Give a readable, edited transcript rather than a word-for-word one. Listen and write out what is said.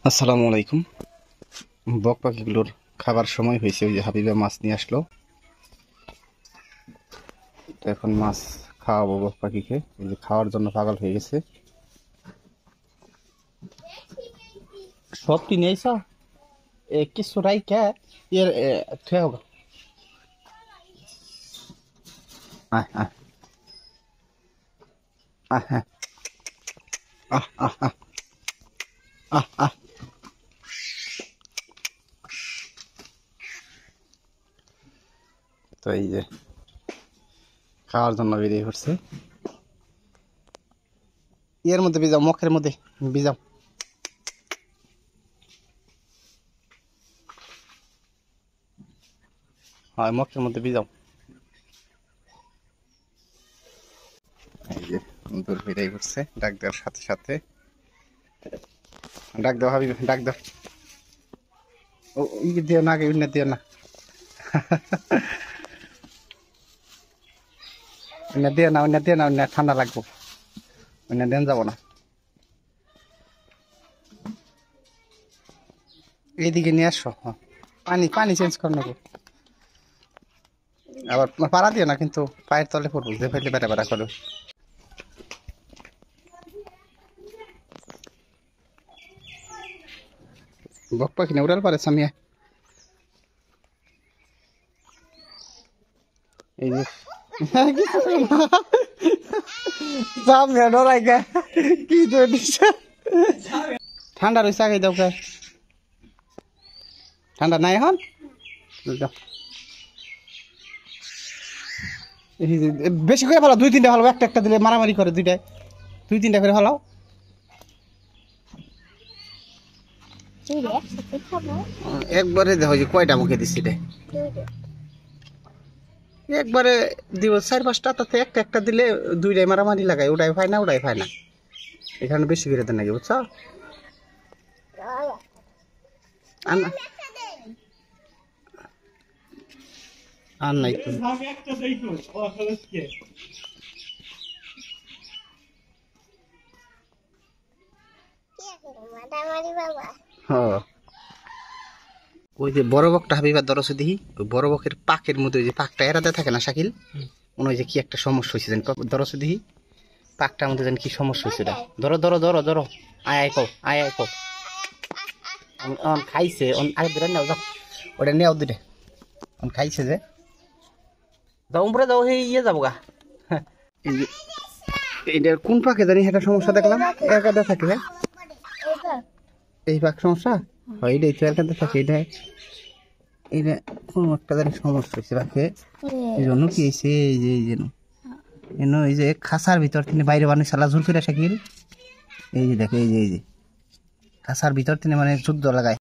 আসসালামু আলাইকুম। বক পাখিগুলোর খাবার সময় হয়েছে। ওই যে হাবিবা মাছ নিয়ে আসলো, তো এখন মাছ খাওয়াবো বক পাখিকে। এই যে খাওয়ার জন্য পাগল হয়ে গেছে। সবটি নিয়েছ কিছু রাইকা এর থুয়ে হোক। আহ আহ আহ হ্যাঁ আহ আহ আহ আহ আহ তো এই যে খাওয়ার জন্য বেরিয়ে পড়ছে। এর মধ্যে ভিজাও, মুখের মধ্যে ভিজাও। হয় মুখের মধ্যে ভিজাও। এই যে দূর বেরিয়ে পড়ছে ডাক দেওয়ার সাথে সাথে। ডাক দাও হাবিব, ডাক দাও। ও ই দিও না, আগে উন্নত দিও না। উন্নত দিও না, উন্নত দিও না, উন্নত ঠান্ডা লাগবো। উন্নত দেন যাবো না। এইদিকে নিয়ে আসো। পানি পানি চেঞ্জ করে নেবো। আবার পাড়া দিও না কিন্তু, পায়ের তলে পড়বো, যে ফেলে বেড়া বেড়া করো। বক পাখি না উড়াল পারে সামিয়া। এই যে সামিয়া ডরাই গে কি তো দিছে। ঠান্ডা রয়েছে, আগে দাও কে। ঠান্ডা নাই এখন। দাও। এই যে বেশি করে ভালো, দুই তিনটা ভালো, একটা একটা দিলে মারামারি করে, দুইটায় দুই তিনটা করে ভালো। একবারে দেখো যে কয়টা মুখে দিচ্ছি রে। একবারে দিব চার পাঁচটা, তাতে একটা একটা দিলে দুইটাই মারামারি লাগায়, ওটাই পায় না ওটাই পায় না। এখানে বেশি করে দেন নাকি, বুঝছো? আর নাই তো। হ্যাঁ, ওই যে বড় বকটা হাবিবার দরসে দিহি, ওই বড় বকের পাকের মধ্যে ওই যে পাকটা এরাতে থাকে না শাকিল, মনে হয় যে কি একটা সমস্যা হয়েছে জানি। দরসে দিহি পাকটার মধ্যে জানি কি সমস্যা হয়েছে। ধরো ধরো ধরো ধরো, আয় আয় কো, আয় আয় কো। খাইছে আগে দুটা নেও, যাও ওটা নেও দুটা। খাইছে যে, যাও উপরে যাও, সেই ইয়ে যাবো গা। এই যে এইটা কোন পাকে জানি একটা সমস্যা দেখলাম, একাতে থাকে। এই পাক সমস্যা হয়, এইটাই তো একাতে থাকে। এইটা এইটা কোনো একটা জানি সমস্যা হয়েছে পাকে। এই জন্য কি হয়েছে, এই যে এই যেন এই যে খাসার ভিতর তিনি বাইরে বানিয়ে সালা ঝুল করে শাকিল। এই যে দেখো, এই যে খাসার ভিতর তিনি মানে যুদ্ধ লাগায়।